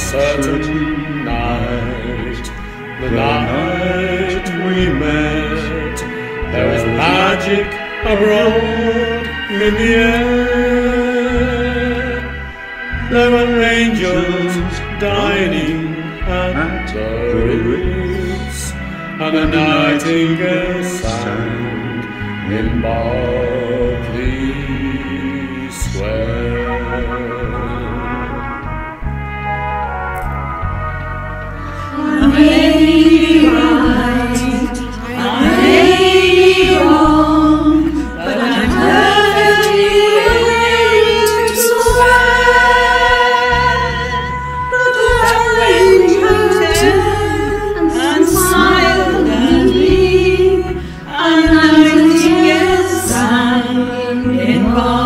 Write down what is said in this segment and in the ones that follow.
certain night, the night we met, there was magic abroad in the air. There were angels dining at the Ritz, and a nightingale sang in Berkeley Square. I may be right, I may be wrong, but I'm perfectly willing to swear that when you turned and smiled at me, a nightingale sang in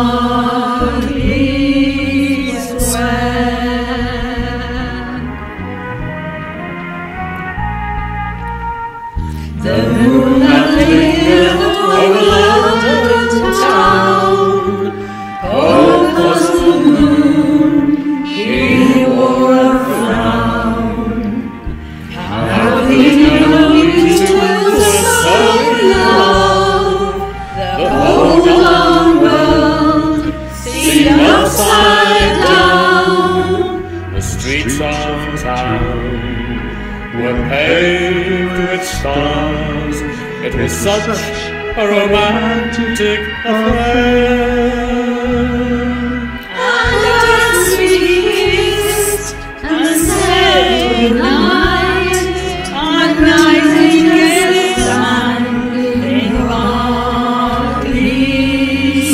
Berkeley Square. The moonlight lingered over London town. Oh, 'twas the moon, he wore a frown. How he used to so love, the whole long world seemed upside down. The streets of town were paved with stars. It was such a romantic affair. And as we kissed and said goodnight, a nightingale sang in Berkeley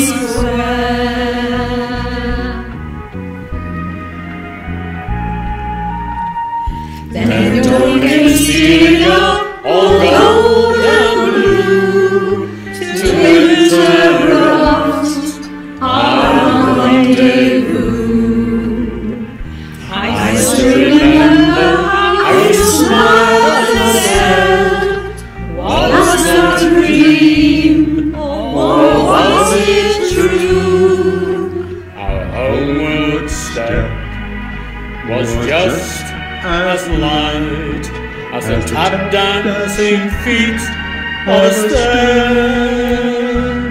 Square. Then the dawn came stealing up, all gold and blue, to interrupt our rendezvous. I still remember how you smiled and said, was that a dream, or was it true? Our homeward step was just as light as the tap dancing feet on a stair.